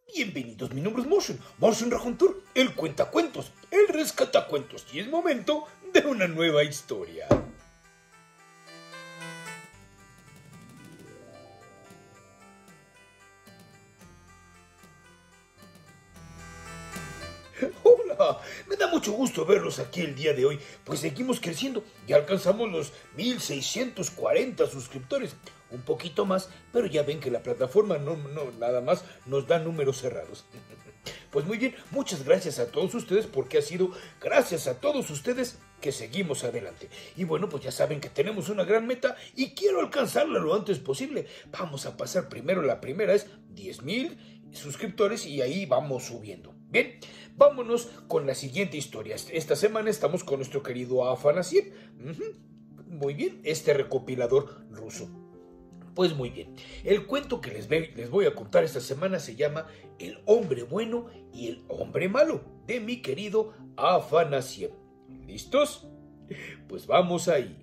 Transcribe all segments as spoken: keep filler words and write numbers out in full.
Bienvenidos, mi nombre es Motion, Motion Rajontur, el cuentacuentos, el rescatacuentos, y es momento de una nueva historia. Hola, me da mucho gusto verlos aquí el día de hoy, pues seguimos creciendo, ya alcanzamos los mil seiscientos cuarenta suscriptores, un poquito más, pero ya ven que la plataforma no, no nada más nos da números cerrados. Pues muy bien, muchas gracias a todos ustedes, porque ha sido gracias a todos ustedes que seguimos adelante. Y bueno, pues ya saben que tenemos una gran meta y quiero alcanzarla lo antes posible. Vamos a pasar primero, la primera es diez mil suscriptores y ahí vamos subiendo. Bien, vámonos con la siguiente historia. Esta semana estamos con nuestro querido Afanasiev. Uh-huh. Muy bien, este recopilador ruso. Pues muy bien, el cuento que les, ve, les voy a contar esta semana se llama El hombre bueno y el hombre malo, de mi querido Afanasiev. ¿Listos? Pues vamos ahí.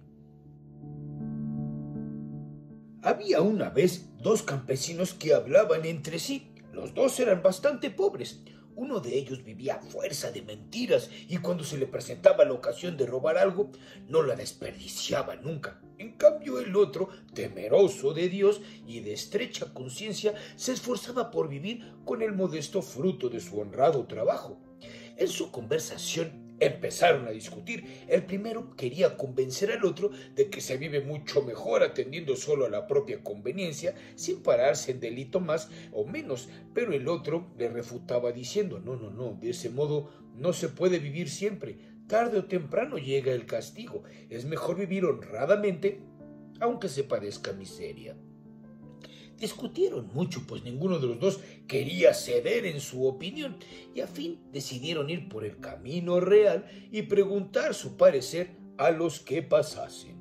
Había una vez dos campesinos que hablaban entre sí. Los dos eran bastante pobres. Uno de ellos vivía a fuerza de mentiras y cuando se le presentaba la ocasión de robar algo, no la desperdiciaba nunca. En cambio, el otro, temeroso de Dios y de estrecha conciencia, se esforzaba por vivir con el modesto fruto de su honrado trabajo. En su conversación empezaron a discutir. El primero quería convencer al otro de que se vive mucho mejor atendiendo solo a la propia conveniencia, sin pararse en delito más o menos, pero el otro le refutaba diciendo, no, no, no, de ese modo no se puede vivir siempre, tarde o temprano llega el castigo, es mejor vivir honradamente, aunque se padezca miseria. Discutieron mucho, pues ninguno de los dos quería ceder en su opinión, y a fin decidieron ir por el camino real y preguntar su parecer a los que pasasen.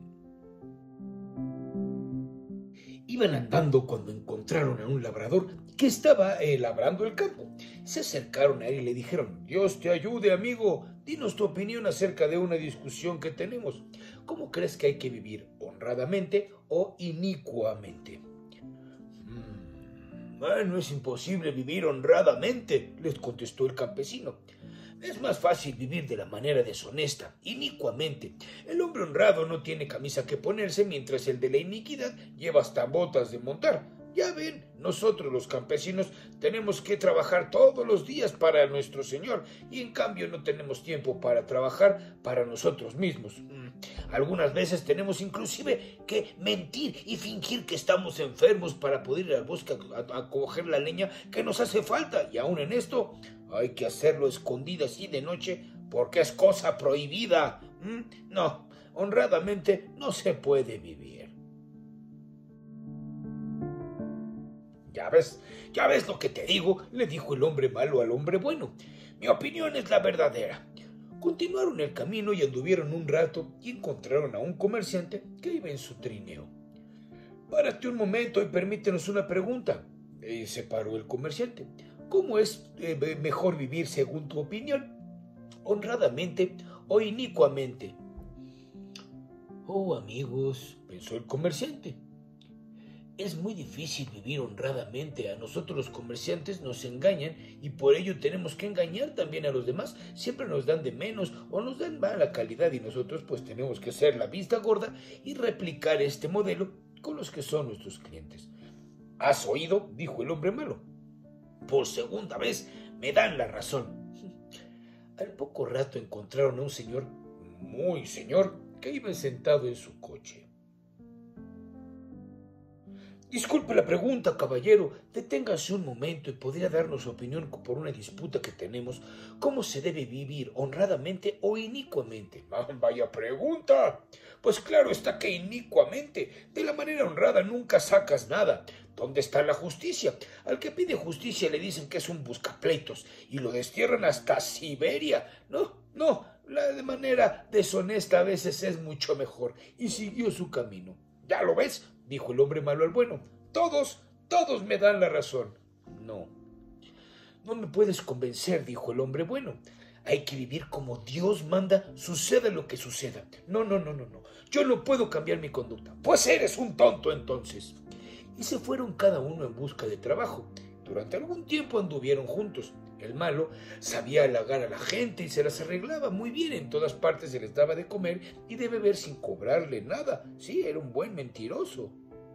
Iban andando cuando encontraron a un labrador que estaba eh, labrando el campo. Se acercaron a él y le dijeron, Dios te ayude, amigo, dinos tu opinión acerca de una discusión que tenemos. ¿Cómo crees que hay que vivir, honradamente o inicuamente? Bueno, es imposible vivir honradamente, les contestó el campesino. Es más fácil vivir de la manera deshonesta, inicuamente. El hombre honrado no tiene camisa que ponerse, mientras el de la iniquidad lleva hasta botas de montar. Ya ven, nosotros los campesinos tenemos que trabajar todos los días para nuestro Señor y en cambio no tenemos tiempo para trabajar para nosotros mismos. Algunas veces tenemos inclusive que mentir y fingir que estamos enfermos para poder ir al bosque a, a coger la leña que nos hace falta, y aún en esto hay que hacerlo escondidas y de noche porque es cosa prohibida. ¿Mm? No, honradamente no se puede vivir. Ya ves, ya ves lo que te digo, le dijo el hombre malo al hombre bueno. Mi opinión es la verdadera. Continuaron el camino y anduvieron un rato y encontraron a un comerciante que iba en su trineo. Párate un momento y permítenos una pregunta. Eh, se paró el comerciante. ¿Cómo es eh, mejor vivir según tu opinión? ¿Honradamente o inicuamente? Oh, amigos, pensó el comerciante. Es muy difícil vivir honradamente. A nosotros los comerciantes nos engañan y por ello tenemos que engañar también a los demás. Siempre nos dan de menos o nos dan mala calidad y nosotros pues tenemos que hacer la vista gorda y replicar este modelo con los que son nuestros clientes. ¿Has oído?, dijo el hombre malo. Por segunda vez me dan la razón. Al poco rato encontraron a un señor, muy señor, que iba sentado en su coche. Disculpe la pregunta, caballero. Deténgase un momento y podría darnos su opinión por una disputa que tenemos. ¿Cómo se debe vivir, honradamente o inicuamente? Ah, vaya pregunta. Pues claro está que inicuamente. De la manera honrada nunca sacas nada. ¿Dónde está la justicia? Al que pide justicia le dicen que es un buscapleitos y lo destierran hasta Siberia. No, no, la de manera deshonesta a veces es mucho mejor. Y siguió su camino. ¿Ya lo ves?, dijo el hombre malo al bueno. Todos, todos me dan la razón. No, no me puedes convencer, dijo el hombre bueno. Hay que vivir como Dios manda, suceda lo que suceda. No, no, no, no, no. Yo no puedo cambiar mi conducta. Pues eres un tonto entonces. Y se fueron cada uno en busca de trabajo. Durante algún tiempo anduvieron juntos. El malo sabía halagar a la gente y se las arreglaba muy bien. En todas partes se les daba de comer y de beber sin cobrarle nada. Sí, era un buen mentiroso.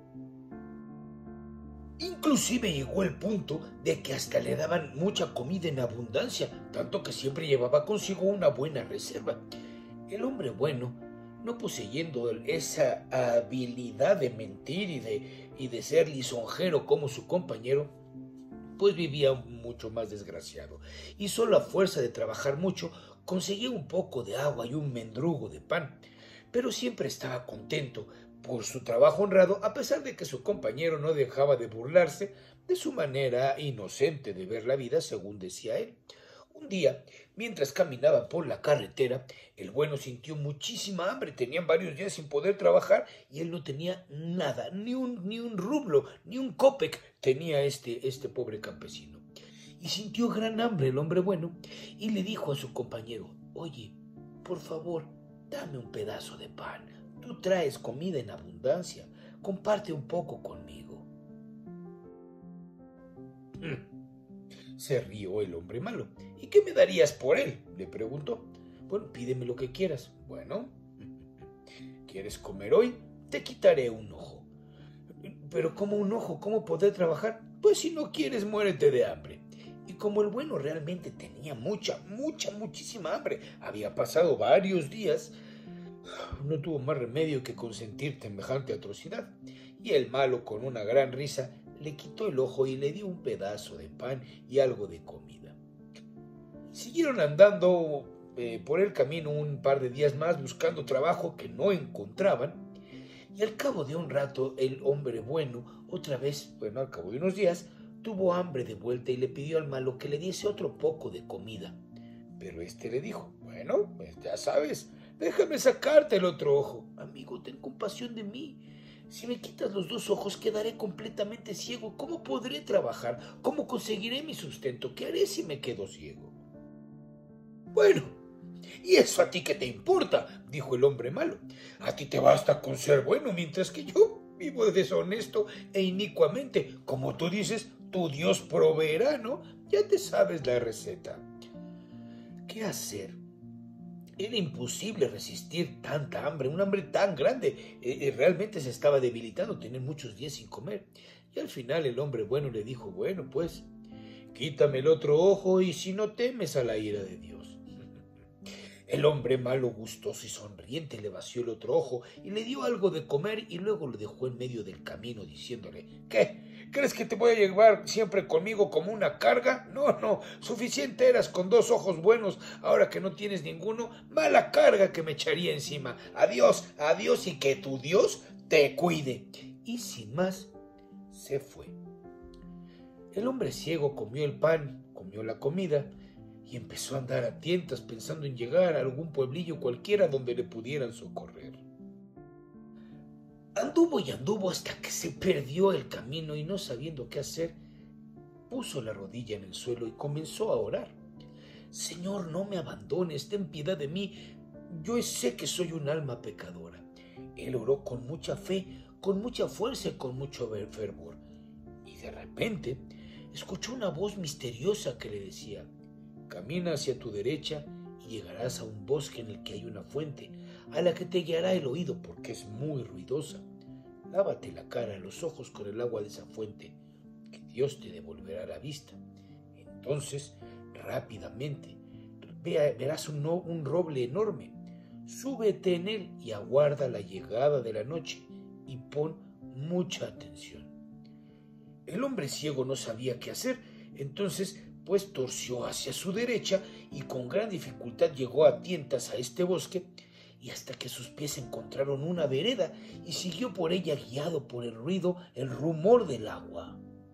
Inclusive llegó el punto de que hasta le daban mucha comida en abundancia, tanto que siempre llevaba consigo una buena reserva. El hombre bueno, no poseyendo esa habilidad de mentir y de, y de ser lisonjero como su compañero, pues vivía mucho más desgraciado, y solo a fuerza de trabajar mucho conseguía un poco de agua y un mendrugo de pan, pero siempre estaba contento por su trabajo honrado, a pesar de que su compañero no dejaba de burlarse de su manera inocente de ver la vida, según decía él. Un día, mientras caminaban por la carretera, el bueno sintió muchísima hambre. Tenían varios días sin poder trabajar y él no tenía nada, ni un, ni un rublo, ni un copec tenía este, este pobre campesino. Y sintió gran hambre el hombre bueno y le dijo a su compañero: oye, por favor, dame un pedazo de pan. Tú traes comida en abundancia. Comparte un poco conmigo. Se rió el hombre malo. ¿Y qué me darías por él?, le preguntó. Bueno, pídeme lo que quieras. Bueno, ¿quieres comer hoy? Te quitaré un ojo. ¿Pero cómo un ojo? ¿Cómo poder trabajar? Pues si no quieres, muérete de hambre. Y como el bueno realmente tenía mucha, mucha, muchísima hambre, había pasado varios días, no tuvo más remedio que consentir semejante atrocidad. Y el malo, con una gran risa, le quitó el ojo y le dio un pedazo de pan y algo de comida. Siguieron andando eh, por el camino un par de días más buscando trabajo que no encontraban, y al cabo de un rato el hombre bueno, otra vez, bueno, al cabo de unos días, tuvo hambre de vuelta y le pidió al malo que le diese otro poco de comida. Pero éste le dijo: bueno, pues ya sabes, déjame sacarte el otro ojo. Amigo, ten compasión de mí. Si me quitas los dos ojos, quedaré completamente ciego. ¿Cómo podré trabajar? ¿Cómo conseguiré mi sustento? ¿Qué haré si me quedo ciego? Bueno, ¿y eso a ti qué te importa?, dijo el hombre malo. A ti te basta con ser bueno, mientras que yo vivo deshonesto e inicuamente. Como tú dices, tu Dios proveerá, ¿no? Ya te sabes la receta. ¿Qué hacer? Era imposible resistir tanta hambre, un hambre tan grande. Eh, realmente se estaba debilitando, tenía muchos días sin comer. Y al final el hombre bueno le dijo: bueno, pues, quítame el otro ojo y si no temes a la ira de Dios. El hombre malo, gustoso y sonriente, le vació el otro ojo y le dio algo de comer y luego lo dejó en medio del camino diciéndole: ¿qué? ¿Crees que te voy a llevar siempre conmigo como una carga? No, no, suficiente eras con dos ojos buenos, ahora que no tienes ninguno, mala carga que me echaría encima. Adiós, adiós y que tu Dios te cuide. Y sin más, se fue. El hombre ciego comió el pan, comió la comida, y empezó a andar a tientas pensando en llegar a algún pueblillo cualquiera donde le pudieran socorrer. Anduvo y anduvo hasta que se perdió el camino y, no sabiendo qué hacer, puso la rodilla en el suelo y comenzó a orar. Señor, no me abandones, ten piedad de mí, yo sé que soy un alma pecadora. Él oró con mucha fe, con mucha fuerza y con mucho fervor. Y de repente escuchó una voz misteriosa que le decía: camina hacia tu derecha y llegarás a un bosque en el que hay una fuente, a la que te guiará el oído porque es muy ruidosa. Lávate la cara y los ojos con el agua de esa fuente, que Dios te devolverá la vista. Entonces, rápidamente, verás un, un roble enorme. Súbete en él y aguarda la llegada de la noche y pon mucha atención. El hombre ciego no sabía qué hacer, entonces pues torció hacia su derecha y con gran dificultad llegó a tientas a este bosque, y hasta que sus pies encontraron una vereda y siguió por ella guiado por el ruido, el rumor del agua.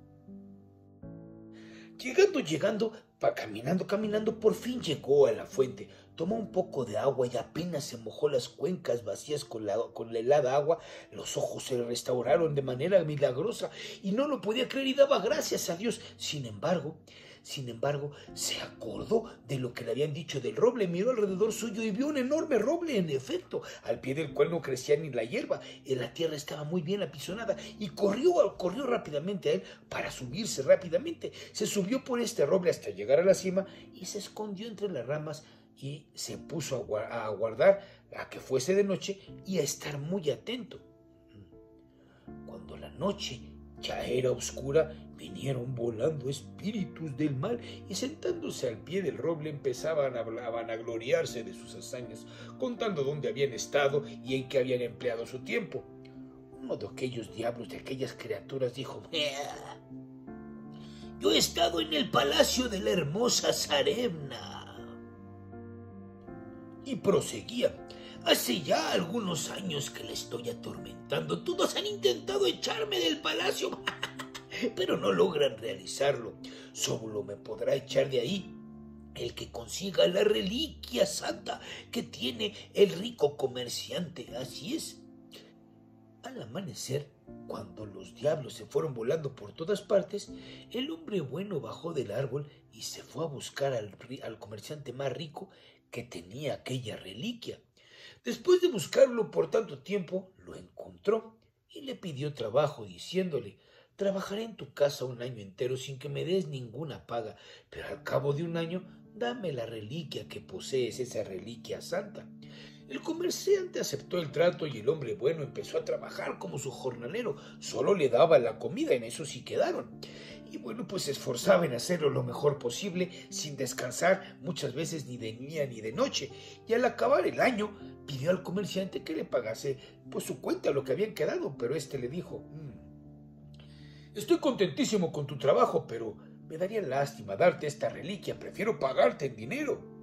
Llegando, llegando, pa, caminando, caminando, por fin llegó a la fuente. Tomó un poco de agua y apenas se mojó las cuencas vacías con la, con la helada agua. Los ojos se le restauraron de manera milagrosa y no lo podía creer y daba gracias a Dios. Sin embargo, Sin embargo, se acordó de lo que le habían dicho del roble, miró alrededor suyo y vio un enorme roble, en efecto, al pie del cual no crecía ni la hierba. La tierra estaba muy bien apisonada y corrió, corrió rápidamente a él para subirse rápidamente. Se subió por este roble hasta llegar a la cima y se escondió entre las ramas y se puso a aguardar a que fuese de noche y a estar muy atento. Cuando la noche ya era oscura, vinieron volando espíritus del mal y sentándose al pie del roble empezaban a vanagloriarse de sus hazañas, contando dónde habían estado y en qué habían empleado su tiempo. Uno de aquellos diablos, de aquellas criaturas, dijo: «Yo he estado en el palacio de la hermosa Zarevna». Y proseguía: «Hace ya algunos años que le estoy atormentando. Todos han intentado echarme del palacio, pero no logran realizarlo. Solo me podrá echar de ahí el que consiga la reliquia santa que tiene el rico comerciante». Así es. Al amanecer, cuando los diablos se fueron volando por todas partes, el hombre bueno bajó del árbol y se fue a buscar al, al comerciante más rico que tenía aquella reliquia. Después de buscarlo por tanto tiempo, lo encontró y le pidió trabajo, diciéndole: «Trabajaré en tu casa un año entero sin que me des ninguna paga, pero al cabo de un año dame la reliquia que posees, esa reliquia santa». El comerciante aceptó el trato y el hombre bueno empezó a trabajar como su jornalero. Solo le daba la comida, en eso sí quedaron. Y bueno, pues se esforzaba en hacerlo lo mejor posible, sin descansar muchas veces ni de día ni de noche. Y al acabar el año, pidió al comerciante que le pagase pues su cuenta, lo que habían quedado, pero este le dijo: «Mm, estoy contentísimo con tu trabajo, pero me daría lástima darte esta reliquia, prefiero pagarte en dinero».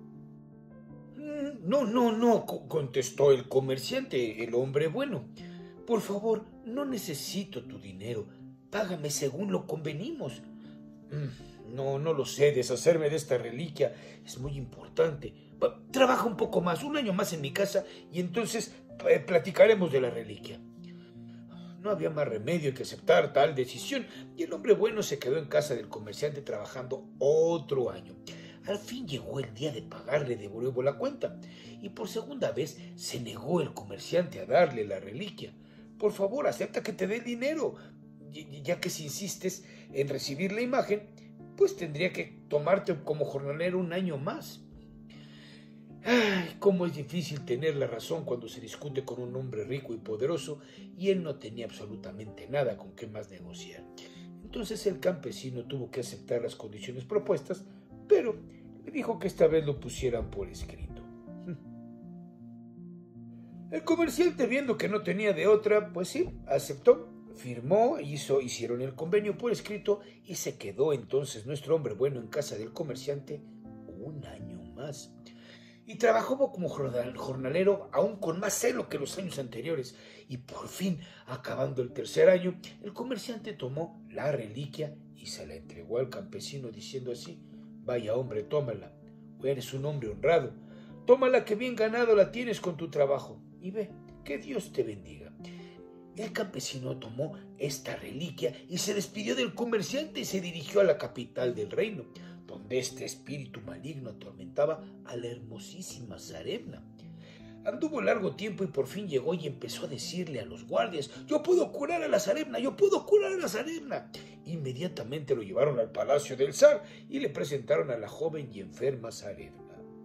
«No, no, no», contestó el comerciante, el hombre bueno. «Por favor, no necesito tu dinero. Págame según lo convenimos». «No, no lo sé, deshacerme de esta reliquia es muy importante. Trabaja un poco más, un año más en mi casa y entonces platicaremos de la reliquia». No había más remedio que aceptar tal decisión y el hombre bueno se quedó en casa del comerciante trabajando otro año. Al fin llegó el día de pagarle de nuevo la cuenta y por segunda vez se negó el comerciante a darle la reliquia. «Por favor, acepta que te dé el dinero, ya que si insistes en recibir la imagen, pues tendría que tomarte como jornalero un año más». Ay, cómo es difícil tener la razón cuando se discute con un hombre rico y poderoso y él no tenía absolutamente nada con qué más negociar. Entonces el campesino tuvo que aceptar las condiciones propuestas, pero le dijo que esta vez lo pusieran por escrito. El comerciante, viendo que no tenía de otra, pues sí, aceptó, firmó, hizo, hicieron el convenio por escrito y se quedó entonces nuestro hombre bueno en casa del comerciante un año más. Y trabajó como jornalero aún con más celo que los años anteriores. Y por fin, acabando el tercer año, el comerciante tomó la reliquia y se la entregó al campesino diciendo así: «Vaya hombre, tómala, eres un hombre honrado, tómala que bien ganado la tienes con tu trabajo y ve, que Dios te bendiga». El campesino tomó esta reliquia y se despidió del comerciante y se dirigió a la capital del reino, donde este espíritu maligno atormentaba a la hermosísima Zarevna. Anduvo largo tiempo y por fin llegó y empezó a decirle a los guardias: «Yo puedo curar a la Zarevna, yo puedo curar a la Zarevna». Inmediatamente lo llevaron al palacio del zar y le presentaron a la joven y enferma Zarevna.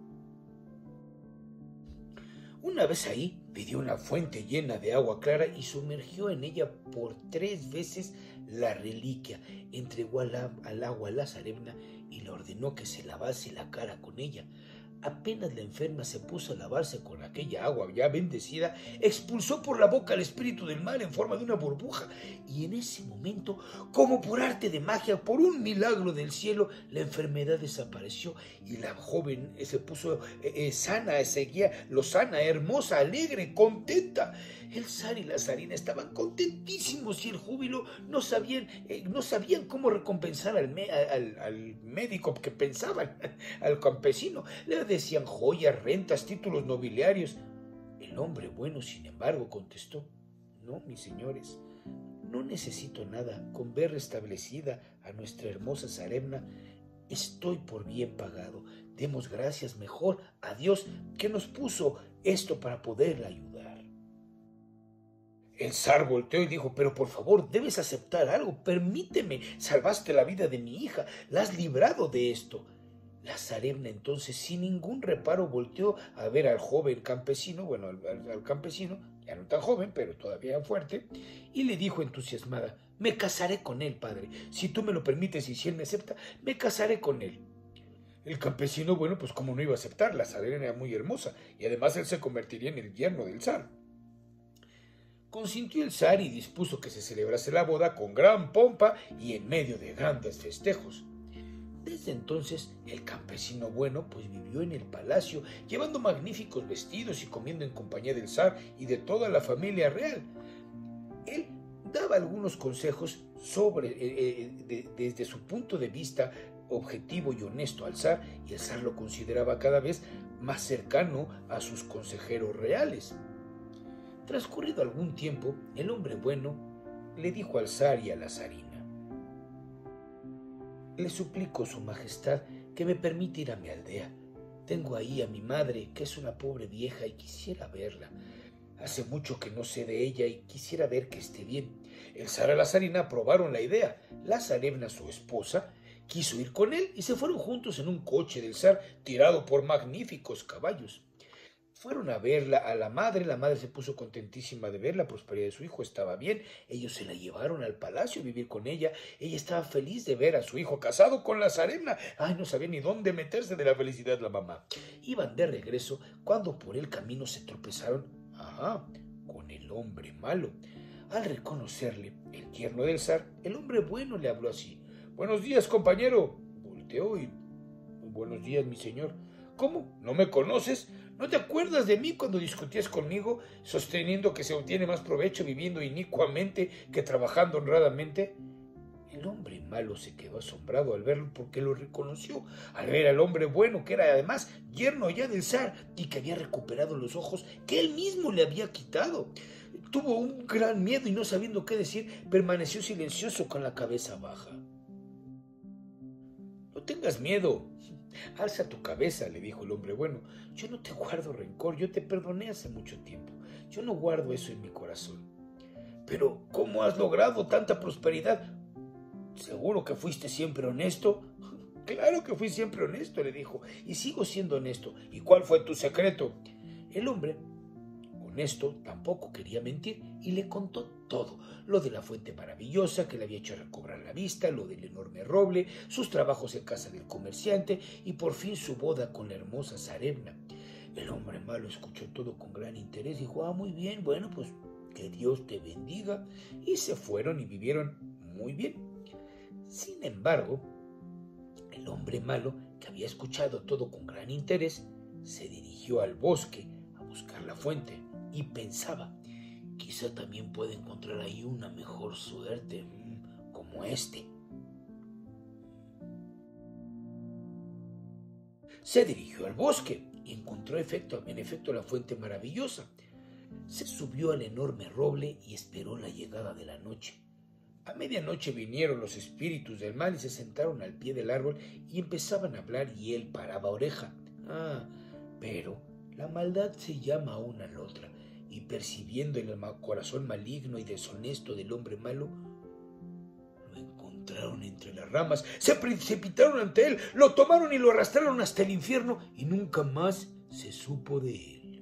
Una vez ahí, pidió una fuente llena de agua clara y sumergió en ella por tres veces la reliquia, entregó al, al agua a la Zarevna y le ordenó que se lavase la cara con ella. Apenas la enferma se puso a lavarse con aquella agua ya bendecida, expulsó por la boca el espíritu del mal en forma de una burbuja, y en ese momento, como por arte de magia, por un milagro del cielo, la enfermedad desapareció y la joven se puso eh, eh, sana, seguía lozana, hermosa, alegre, contenta. El zar y la zarina estaban contentísimos y el júbilo no sabían, eh, no sabían cómo recompensar al, me, al, al médico que pensaban, al campesino. Le decían joyas, rentas, títulos nobiliarios. El hombre bueno, sin embargo, contestó: «No, mis señores, no necesito nada. Con ver restablecida a nuestra hermosa Zarevna, estoy por bien pagado. Demos gracias mejor a Dios que nos puso esto para poderla ayudar. El zar volteó y dijo, pero por favor, debes aceptar algo, permíteme, salvaste la vida de mi hija, la has librado de esto. La zarevna entonces, sin ningún reparo, volteó a ver al joven campesino, bueno, al, al, al campesino, ya no tan joven, pero todavía fuerte, y le dijo entusiasmada, me casaré con él, padre, si tú me lo permites y si él me acepta, me casaré con él. El campesino, bueno, pues como no iba a aceptar, la zarevna era muy hermosa, y además él se convertiría en el yerno del zar. Consintió el zar y dispuso que se celebrase la boda con gran pompa y en medio de grandes festejos. Desde entonces, el campesino bueno pues vivió en el palacio, llevando magníficos vestidos y comiendo en compañía del zar y de toda la familia real. Él daba algunos consejos sobre, eh, eh, de, desde su punto de vista objetivo y honesto al zar, y el zar lo consideraba cada vez más cercano a sus consejeros reales. Transcurrido algún tiempo, el hombre bueno le dijo al zar y a la zarina, le suplico, su majestad, que me permita ir a mi aldea. Tengo ahí a mi madre, que es una pobre vieja, y quisiera verla. Hace mucho que no sé de ella y quisiera ver que esté bien. El zar y la zarina aprobaron la idea. La zarevna, su esposa, quiso ir con él y se fueron juntos en un coche del zar tirado por magníficos caballos. Fueron a verla a la madre, la madre se puso contentísima de ver la prosperidad de su hijo, estaba bien, ellos se la llevaron al palacio a vivir con ella, ella estaba feliz de ver a su hijo casado con la zarevna, ay, no sabía ni dónde meterse de la felicidad la mamá. Iban de regreso cuando por el camino se tropezaron, ajá, con el hombre malo. Al reconocerle, el yerno del zar, el hombre bueno le habló así, buenos días, compañero. Volteó y, buenos días, mi señor. ¿Cómo? ¿No me conoces? ¿No te acuerdas de mí cuando discutías conmigo, sosteniendo que se obtiene más provecho viviendo inicuamente que trabajando honradamente? El hombre malo se quedó asombrado al verlo porque lo reconoció, al ver al hombre bueno, que era además yerno ya del zar y que había recuperado los ojos que él mismo le había quitado. Tuvo un gran miedo y no sabiendo qué decir, permaneció silencioso con la cabeza baja. No tengas miedo. Alza tu cabeza, le dijo el hombre bueno. Yo no te guardo rencor, yo te perdoné hace mucho tiempo. Yo no guardo eso en mi corazón. Pero, ¿cómo has logrado tanta prosperidad? ¿Seguro que fuiste siempre honesto? Claro que fui siempre honesto, le dijo, y sigo siendo honesto. ¿Y cuál fue tu secreto? El hombre, honesto, tampoco quería mentir y le contó todo, lo de la fuente maravillosa que le había hecho recobrar la vista, lo del enorme roble, sus trabajos en casa del comerciante y por fin su boda con la hermosa zarevna. El hombre malo escuchó todo con gran interés y dijo, ah, muy bien, bueno, pues que Dios te bendiga, y se fueron y vivieron muy bien. Sin embargo, el hombre malo, que había escuchado todo con gran interés, se dirigió al bosque a buscar la fuente y pensaba, quizá también pueda encontrar ahí una mejor suerte como este. Se dirigió al bosque y encontró efecto, en efecto la fuente maravillosa. Se subió al enorme roble y esperó la llegada de la noche. A medianoche vinieron los espíritus del mal y se sentaron al pie del árbol y empezaban a hablar y él paraba oreja. Ah, pero la maldad se llama una a la otra, y percibiendo el corazón maligno y deshonesto del hombre malo, lo encontraron entre las ramas, se precipitaron ante él, lo tomaron y lo arrastraron hasta el infierno y nunca más se supo de él.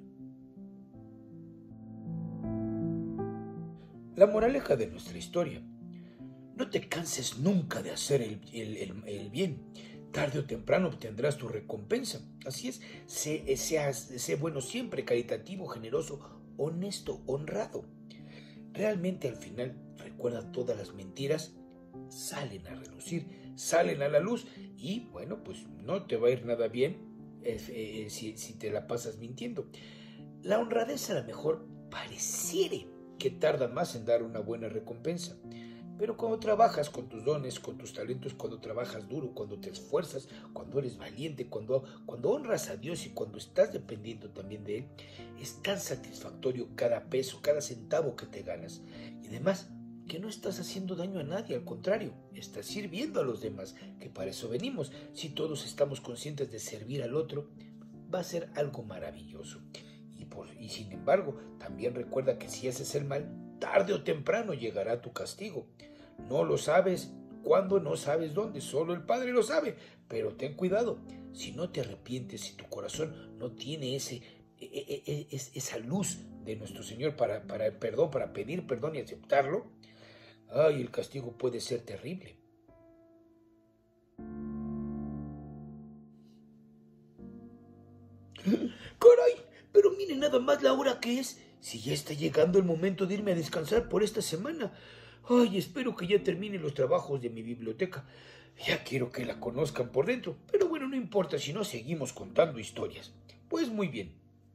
La moraleja de nuestra historia: no te canses nunca de hacer el, el, el, el bien. Tarde o temprano obtendrás tu recompensa. Así es, sé, sé, sé bueno siempre, caritativo, generoso, honesto, honrado. Realmente al final, recuerda, todas las mentiras salen a relucir, salen a la luz y bueno, pues no te va a ir nada bien eh, eh, si, si te la pasas mintiendo. La honradez a lo mejor pareciere que tarda más en dar una buena recompensa. Pero cuando trabajas con tus dones, con tus talentos, cuando trabajas duro, cuando te esfuerzas, cuando eres valiente, cuando, cuando honras a Dios y cuando estás dependiendo también de Él, es tan satisfactorio cada peso, cada centavo que te ganas. Y además, que no estás haciendo daño a nadie, al contrario, estás sirviendo a los demás, que para eso venimos. Si todos estamos conscientes de servir al otro, va a ser algo maravilloso. Y, por, y sin embargo, también recuerda que si haces el mal, tarde o temprano llegará tu castigo. No lo sabes cuándo, no sabes dónde, solo el Padre lo sabe. Pero ten cuidado, si no te arrepientes, si tu corazón no tiene ese, e, e, e, esa luz de nuestro Señor para, para el perdón, para pedir perdón y aceptarlo, ay, el castigo puede ser terrible. ¡Caray! Pero mire nada más la hora que es. Si ya está llegando el momento de irme a descansar por esta semana. Ay, espero que ya termine los trabajos de mi biblioteca. Ya quiero que la conozcan por dentro. Pero bueno, no importa si no seguimos contando historias. Pues muy bien.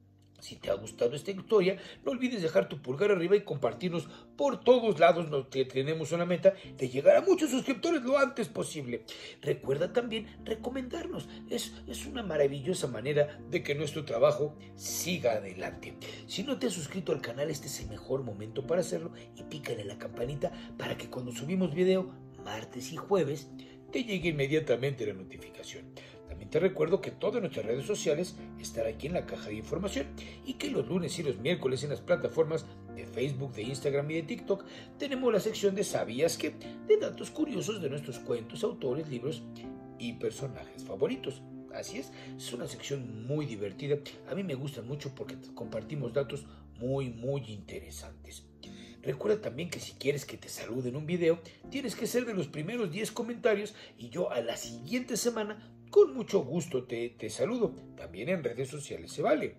Si te ha gustado esta historia, no olvides dejar tu pulgar arriba y compartirnos por todos lados. Nos tenemos una meta de llegar a muchos suscriptores lo antes posible. Recuerda también recomendarnos. Es, es una maravillosa manera de que nuestro trabajo siga adelante. Si no te has suscrito al canal, este es el mejor momento para hacerlo y pícale la campanita para que cuando subimos video martes y jueves te llegue inmediatamente la notificación. También te recuerdo que todas nuestras redes sociales están aquí en la caja de información y que los lunes y los miércoles en las plataformas de Facebook, de Instagram y de TikTok tenemos la sección de ¿Sabías qué? De datos curiosos de nuestros cuentos, autores, libros y personajes favoritos. Así es, es una sección muy divertida. A mí me gusta mucho porque compartimos datos muy, muy interesantes. Recuerda también que si quieres que te salude en un video, tienes que ser de los primeros diez comentarios y yo a la siguiente semana con mucho gusto te, te saludo. También en redes sociales se vale.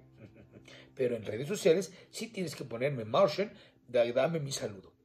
Pero en redes sociales sí tienes que ponerme Martian, dame mi saludo.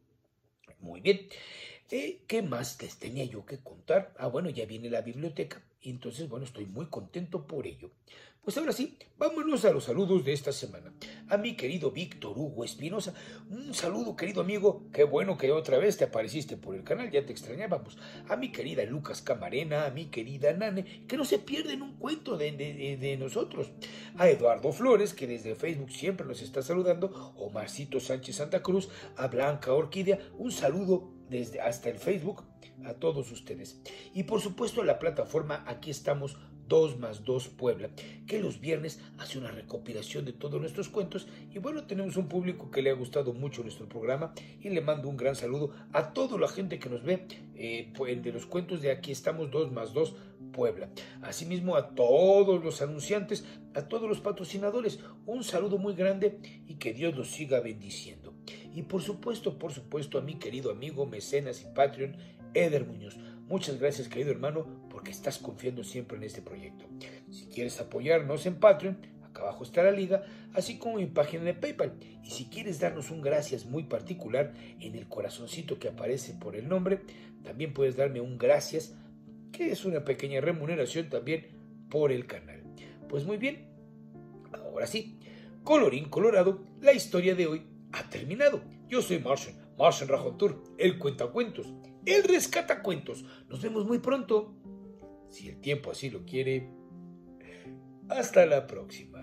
Muy bien. Eh, ¿Qué más les tenía yo que contar? Ah, bueno, ya viene la biblioteca. Y entonces, bueno, estoy muy contento por ello. Pues ahora sí, vámonos a los saludos de esta semana. A mi querido Víctor Hugo Espinosa, un saludo, querido amigo. Qué bueno que otra vez te apareciste por el canal, ya te extrañábamos. A mi querida Lucas Camarena, a mi querida Nane, que no se pierden un cuento de, de, de, de nosotros. A Eduardo Flores, que desde Facebook siempre nos está saludando. Omarcito Sánchez Santa Cruz, a Blanca Orquídea, un saludo desde hasta el Facebook a todos ustedes. Y por supuesto a la plataforma Aquí Estamos dos más dos Puebla, que los viernes hace una recopilación de todos nuestros cuentos. Y bueno, tenemos un público que le ha gustado mucho nuestro programa y le mando un gran saludo a toda la gente que nos ve eh, de los cuentos de Aquí Estamos dos más dos Puebla. Asimismo a todos los anunciantes, a todos los patrocinadores, un saludo muy grande y que Dios los siga bendiciendo. Y por supuesto, por supuesto a mi querido amigo, mecenas y Patreon, Eder Muñoz. Muchas gracias, querido hermano, porque estás confiando siempre en este proyecto. Si quieres apoyarnos en Patreon, acá abajo está la liga, así como mi página de PayPal. Y si quieres darnos un gracias muy particular en el corazoncito que aparece por el nombre, también puedes darme un gracias, que es una pequeña remuneración también por el canal. Pues muy bien, ahora sí, colorín colorado, la historia de hoy ha terminado. Yo soy Martian, Martian Rajontur, el cuentacuentos, el rescatacuentos. Nos vemos muy pronto, si el tiempo así lo quiere. Hasta la próxima.